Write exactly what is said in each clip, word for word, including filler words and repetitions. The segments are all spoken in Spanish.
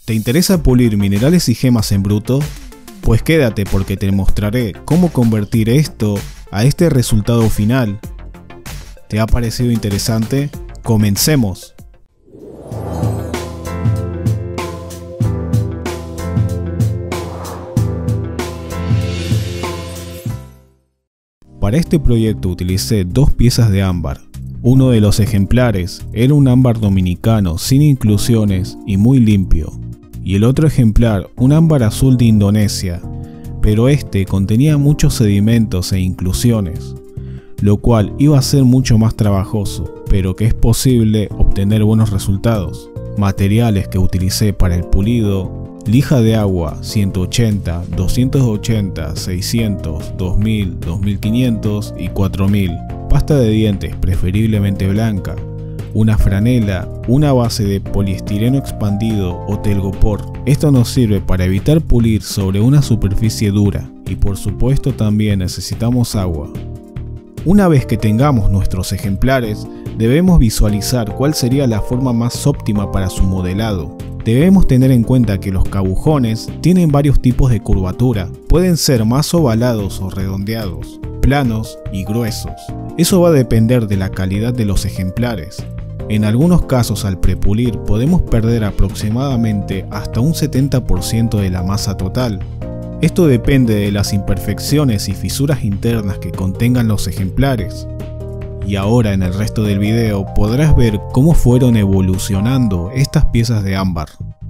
¿Te interesa pulir minerales y gemas en bruto? Pues quédate porque te mostraré cómo convertir esto a este resultado final. ¿Te ha parecido interesante? ¡Comencemos! Para este proyecto utilicé dos piezas de ámbar. Uno de los ejemplares era un ámbar dominicano sin inclusiones y muy limpio, y el otro ejemplar un ámbar azul de Indonesia, pero este contenía muchos sedimentos e inclusiones, lo cual iba a ser mucho más trabajoso, pero que es posible obtener buenos resultados. Materiales que utilicé para el pulido: lija de agua ciento ochenta, doscientos ochenta, seiscientos, dos mil, dos mil quinientos y cuatro mil. Pasta de dientes preferiblemente blanca, una franela, una base de poliestireno expandido o telgopor. Esto nos sirve para evitar pulir sobre una superficie dura, y por supuesto también necesitamos agua. Una vez que tengamos nuestros ejemplares, debemos visualizar cuál sería la forma más óptima para su modelado. Debemos tener en cuenta que los cabujones tienen varios tipos de curvatura, pueden ser más ovalados o redondeados, planos y gruesos. Eso va a depender de la calidad de los ejemplares. En algunos casos, al prepulir podemos perder aproximadamente hasta un setenta por ciento de la masa total. Esto depende de las imperfecciones y fisuras internas que contengan los ejemplares. Y ahora en el resto del video podrás ver cómo fueron evolucionando estas piezas de ámbar.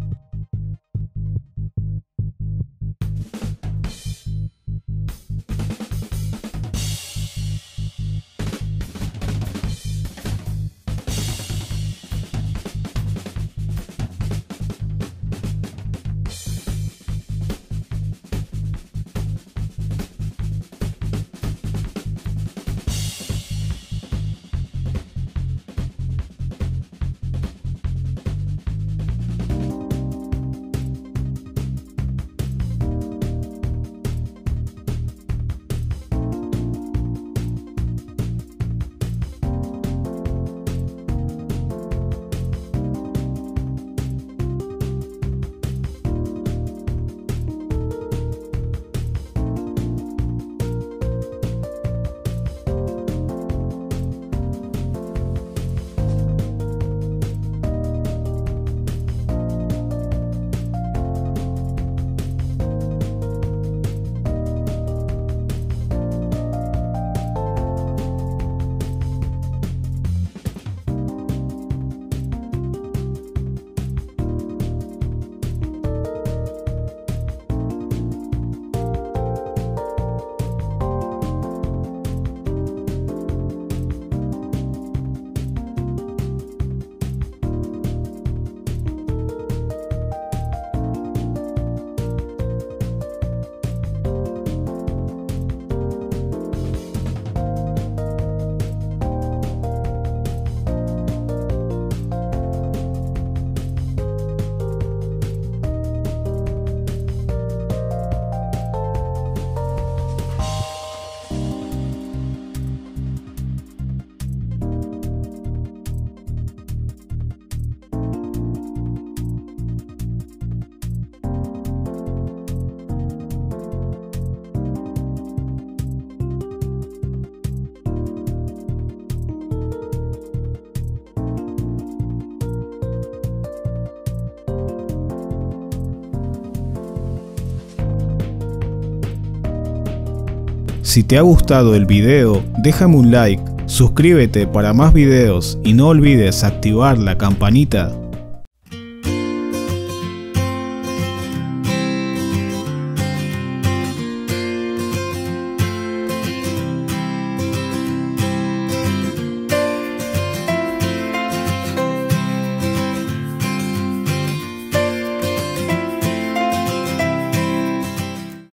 Si te ha gustado el video, déjame un like, suscríbete para más videos y no olvides activar la campanita.